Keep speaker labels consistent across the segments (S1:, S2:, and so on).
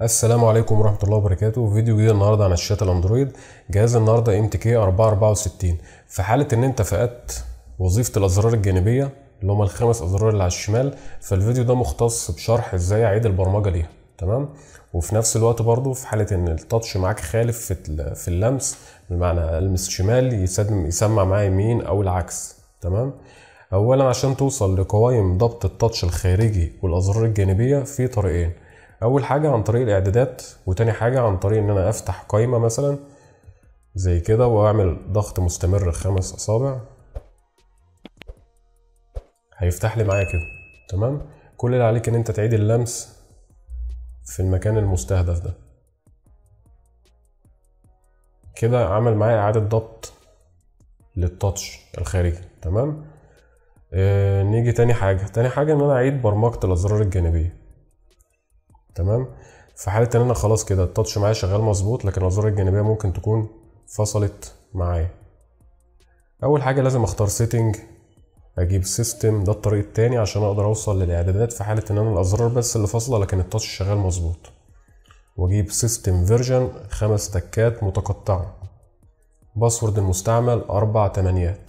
S1: السلام عليكم ورحمة الله وبركاته. فيديو جديد النهارده عن الشاشات الاندرويد. جهاز النهارده MTK 464. في حالة ان انت فقدت وظيفة الازرار الجانبية اللي هما الخمس ازرار اللي على الشمال، فالفيديو ده مختص بشرح ازاي اعيد البرمجة ليها. تمام. وفي نفس الوقت برضو في حالة ان التاتش معاك خالف في اللمس، بمعنى المس شمال يسمع معاه يمين او العكس. تمام. اولا عشان توصل لقوائم ضبط التاتش الخارجي والازرار الجانبية في طريقين. اول حاجه عن طريق الاعدادات، وتاني حاجه عن طريق ان انا افتح قائمه مثلا زي كده واعمل ضغط مستمر 5 اصابع، هيفتح لي معايا كده. تمام. كل اللي عليك ان انت تعيد اللمس في المكان المستهدف ده كده، عمل معايا اعاده ضبط للتاتش الخارجي. تمام. نيجي تاني حاجه ان انا اعيد برمجه الازرار الجانبيه. تمام. في حالة ان انا خلاص كده التاتش معايا شغال مظبوط، لكن الازرار الجانبية ممكن تكون فصلت معايا. اول حاجة لازم اختار سيتنج، اجيب سيستم، ده الطريق التاني عشان اقدر اوصل للاعدادات في حالة ان انا الازرار بس اللي فاصلة لكن التاتش شغال مظبوط. واجيب سيستم فيرجن 5 تكات متقطعة. باسورد المستعمل 4 تمانيات.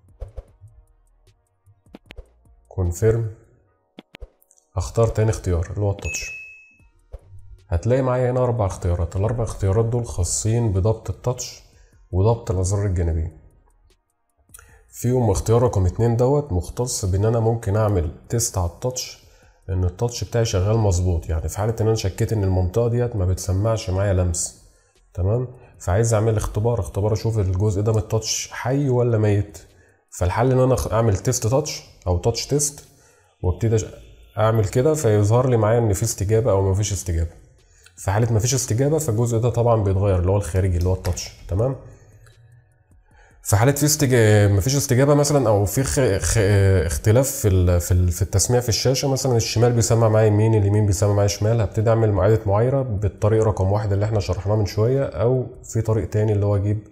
S1: كونفيرم. هختار تاني اختيار اللي هو التاتش. هتلاقي معايا هنا 4 اختيارات. الاربع اختيارات دول خاصين بضبط التاتش وضبط الازرار الجانبية. فيهم اختيار رقم 2 دوت مختص بان انا ممكن اعمل تيست على التاتش ان التاتش بتاعي شغال مظبوط، يعني في حالة ان انا شكيت ان المنطقة ديت ما بتسمعش معايا لمس. تمام. فعايز اعمل اختبار اشوف الجزء ده من التاتش حي ولا ميت. فالحل ان انا اعمل تيست تاتش او تاتش تيست، وابتدي اعمل كده فيظهر لي معايا ان في استجابة او ما فيش استجابة. في حالة ما فيش استجابة فالجزء ده طبعا بيتغير اللي هو الخارجي اللي هو التاتش. تمام. في حالة مفيش استجابة مثلا او في اختلاف في التسميع في الشاشة، مثلا الشمال بيسمع معايا يمين، اليمين بيسمع معايا شمال، هبتدي اعمل معايدة معايرة بالطريق رقم 1 اللي احنا شرحناه من شوية، او في طريق تاني اللي هو اجيب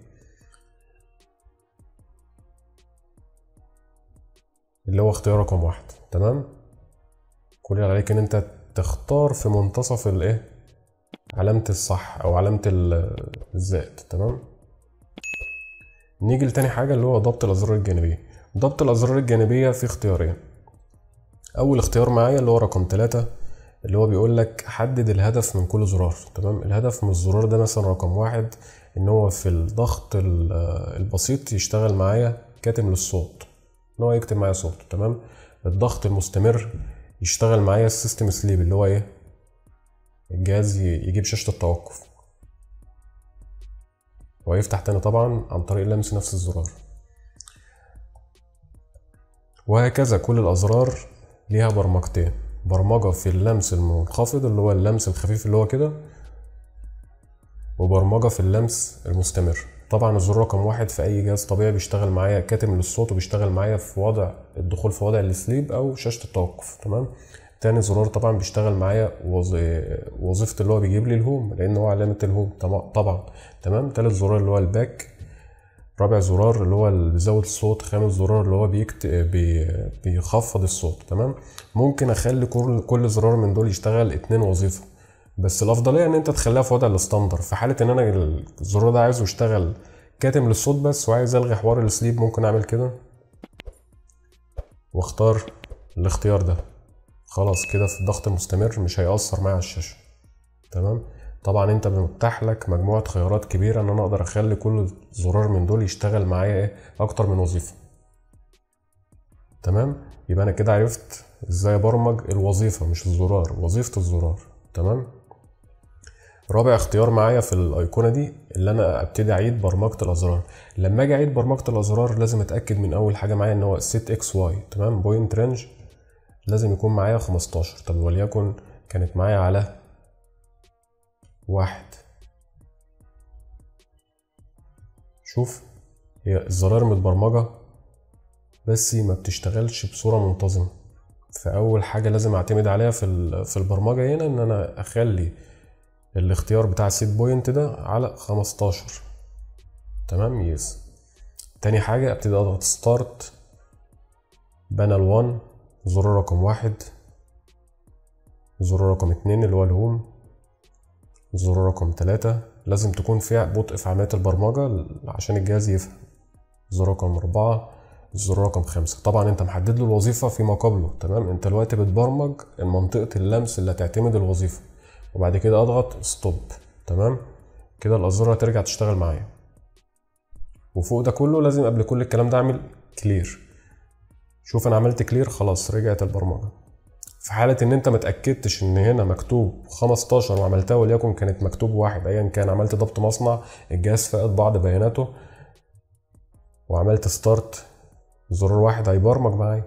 S1: اللي هو اختيار رقم 1. تمام. كل اللي عليك ان انت تختار في منتصف الايه، علامة الصح او علامة الزائد. تمام. نيجي لتاني حاجة اللي هو ضبط الأزرار الجانبية. ضبط الأزرار الجانبية في اختيارين. أول اختيار معايا اللي هو رقم 3 اللي هو بيقول لك حدد الهدف من كل زرار. تمام. الهدف من الزرار ده مثلا رقم 1 إن هو في الضغط البسيط يشتغل معايا كاتم للصوت، إن هو يكتب معايا صوت. تمام. الضغط المستمر يشتغل معايا السيستم سليب اللي هو إيه، الجهاز يجيب شاشة التوقف ويفتح تاني طبعا عن طريق لمس نفس الزرار. وهكذا كل الأزرار ليها برمجتين، برمجة في اللمس المنخفض اللي هو اللمس الخفيف اللي هو كده، وبرمجة في اللمس المستمر. طبعا الزرار رقم 1 في أي جهاز طبيعي بيشتغل معايا كاتم للصوت وبيشتغل معايا في وضع الدخول في وضع السليب أو شاشة التوقف. تمام. تاني زرار طبعا بيشتغل معايا وظيفة اللي هو بيجيب لي الهوم لأن هو علامة الهوم طبعا. تمام. تالت زرار اللي هو الباك. رابع زرار اللي هو اللي بيزود الصوت. خامس زرار اللي هو بيخفض الصوت. تمام. ممكن اخلي كل زرار من دول يشتغل 2 وظيفة، بس الافضلية ان انت تخليها في وضع الستاندر. في حالة ان انا الزرار ده عايزه يشتغل كاتم للصوت بس وعايز الغي حوار السليب، ممكن اعمل كده واختار الاختيار ده. خلاص كده في الضغط المستمر مش هيأثر معايا على الشاشة. تمام. طبعا انت متاح لك مجموعة خيارات كبيرة ان انا اقدر اخلي كل زرار من دول يشتغل معايا ايه اكتر من وظيفة. تمام. يبقى انا كده عرفت ازاي ابرمج الوظيفة مش الزرار، وظيفة الزرار. تمام. رابع اختيار معايا في الايقونة دي اللي انا ابتدي اعيد برمجة الازرار. لما اجي اعيد برمجة الازرار لازم اتاكد من اول حاجة معايا ان هو سيت اكس واي. تمام. بوينت رينج لازم يكون معايا 15. طب وليكن كانت معايا على 1. شوف، هي الزراير متبرمجة بس ما بتشتغلش بصورة منتظمة. فأول حاجة لازم أعتمد عليها في البرمجة هنا إن أنا أخلي الاختيار بتاع سيت بوينت ده على 15. تمام. يس. تاني حاجة أبتدي أضغط ستارت، بانل 1، زرار رقم 1، زرار رقم 2 اللي هو الهوم، زرار رقم 3 لازم تكون فيها بطء في عملية البرمجة عشان الجهاز يفهم. زرار رقم 4، زرار رقم 5. طبعا انت محدد له الوظيفة فيما قبله، تمام. انت دلوقتي بتبرمج منطقة اللمس اللي هتعتمد الوظيفة، وبعد كده اضغط ستوب، تمام. كده الازرار هترجع تشتغل معايا. وفوق ده كله لازم قبل كل الكلام ده اعمل كلير. شوف انا عملت كلير، خلاص رجعت البرمجة. في حالة ان انت متأكدتش ان هنا مكتوب 15 وعملتها وليكن كانت مكتوب 1، ايا كان، عملت ضبط مصنع، الجهاز فقد بعض بياناته، وعملت ستارت، زرار 1 هيبرمج معايا.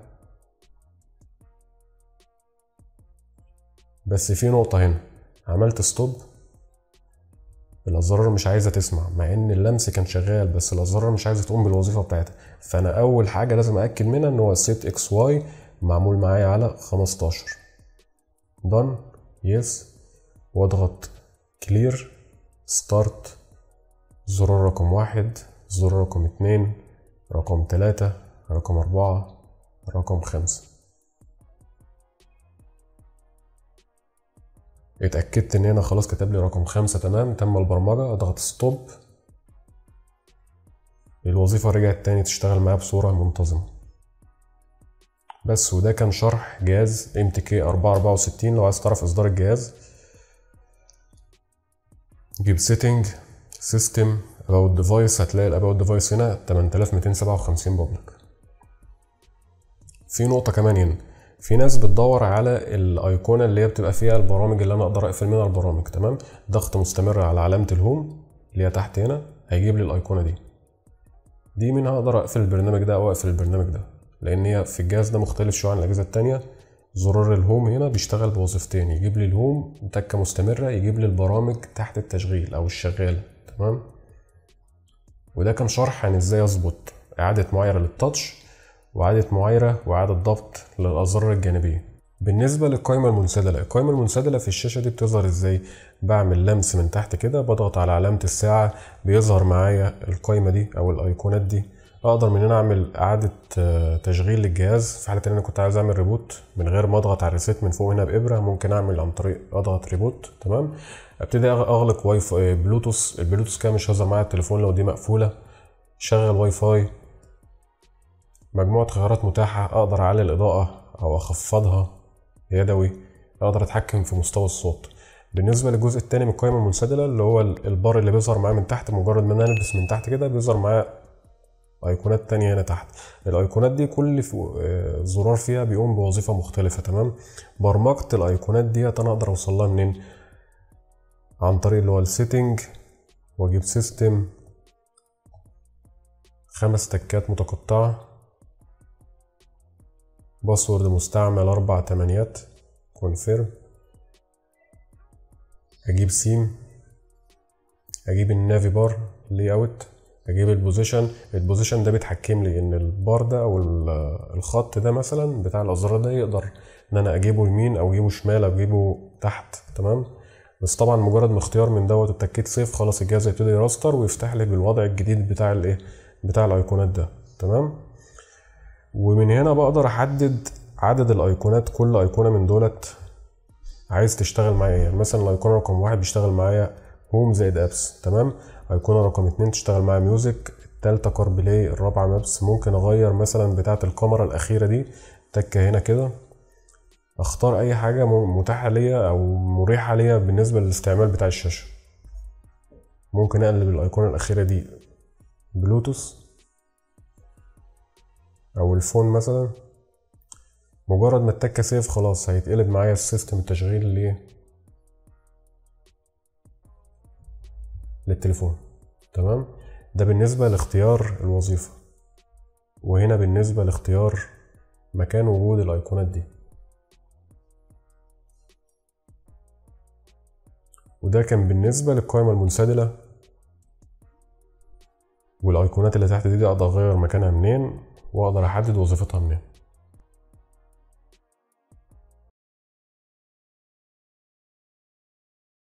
S1: بس في نقطة هنا، عملت ستوب، الازرار مش عايزة تسمع، مع ان اللمس كان شغال بس الازرار مش عايزة تقوم بالوظيفة بتاعتها. فانا اول حاجة لازم اأكد منها ان هو السيت اكس واي معمول معايا على 15. done yes، واضغط كلير، ستارت، زرار رقم 1، زرار رقم 2، رقم 3، رقم 4، رقم 5. اتأكدت ان هنا خلاص كتب لي رقم 5، تمام، تم البرمجة. اضغط ستوب، الوظيفة رجعت تاني تشتغل معايا بصورة منتظمة. بس وده كان شرح جهاز MTK 464. لو عايز تعرف اصدار الجهاز جيب سيتنج سيستم about device، هتلاقي الاباوت ديفايس هنا 8257 بابليك. في نقطة كمان هنا، في ناس بتدور على الايقونة اللي هي بتبقى فيها البرامج اللي انا اقدر اقفل منها البرامج، تمام. ضغط مستمر على علامة الهوم اللي هي تحت هنا هيجيب لي الايقونة دي منها اقدر اقفل البرنامج ده او اقفل البرنامج ده، لان هي في الجهاز ده مختلف شويه عن الاجهزه التانية. زرار الهوم هنا بيشتغل بوظيفتين، يجيب لي الهوم تكه مستمره، يجيب لي البرامج تحت التشغيل او الشغاله، تمام. وده كان شرح عن ازاي اظبط اعاده معايره للتاتش، واعاده معايره واعاده ضبط للازرار الجانبيه. بالنسبه للقائمه المنسدله، القائمه المنسدله في الشاشه دي بتظهر ازاي؟ بعمل لمس من تحت كده، بضغط على علامه الساعه، بيظهر معايا القائمه دي او الايقونات دي. اقدر من هنا اعمل اعاده تشغيل للجهاز في حاله ان انا كنت عايز اعمل ريبوت من غير ما اضغط على الريسيت من فوق هنا بابره، ممكن اعمل عن طريق اضغط ريبوت، تمام. ابتدي اغلق واي فاي بلوتوث، البلوتوث كده مش هيظهر معايا التليفون لو دي مقفوله. شغل واي فاي، مجموعه خيارات متاحه، اقدر اعلي الاضاءه او اخفضها يدوي، اقدر اتحكم في مستوى الصوت. بالنسبه للجزء الثاني من القائمه المنسدله اللي هو البار اللي بيظهر معايا من تحت، مجرد ما انا البس من تحت كده بيظهر معايا ايقونات تانية هنا تحت. الايقونات دي كل زرار فيها بيقوم بوظيفه مختلفه، تمام. برمجه الايقونات دي انا اقدر اوصل لها منين؟ عن طريق اللي هو السيتنج، واجيب سيستم 5 تكات متقطعه، باسورد مستعمل 4 تمانيات، كونفيرم، اجيب سيم، اجيب النافي بار لي اوت، اجيب البوزيشن ده بيتحكم لي ان البار ده او الخط ده مثلا بتاع الازرار ده يقدر ان انا اجيبه يمين او اجيبه شمال او اجيبه تحت، تمام. بس طبعا مجرد ما اختيار من دوت وتكيت سيف، خلاص الجهاز هيبتدي يراستر ويفتح لي بالوضع الجديد بتاع الايه، بتاع الايقونات ده، تمام. ومن هنا بقدر احدد عدد الايقونات، كل ايقونه من دولت عايز تشتغل معايا. يعني مثلا الايقونه رقم 1 بيشتغل معايا هوم زائد ابس، تمام. ايقونه رقم 2 تشتغل معايا ميوزك، التالتة كار بلاي، الرابعه مابس. ممكن اغير مثلا بتاعه الكاميرا الاخيره دي تكه هنا كده، اختار اي حاجه متاحه ليا او مريحه ليا بالنسبه للاستعمال بتاع الشاشه. ممكن اقلب الايقونه الاخيره دي بلوتوث او الفون مثلا، مجرد ما التكه سيف خلاص هيتقلب معايا السيستم التشغيل للتليفون، تمام. ده بالنسبه لاختيار الوظيفه، وهنا بالنسبه لاختيار مكان وجود الايقونات دي. وده كان بالنسبه للقائمه المنسدله، والايقونات اللي تحت دي اقدر اغير مكانها منين واقدر احدد وظيفتها منين.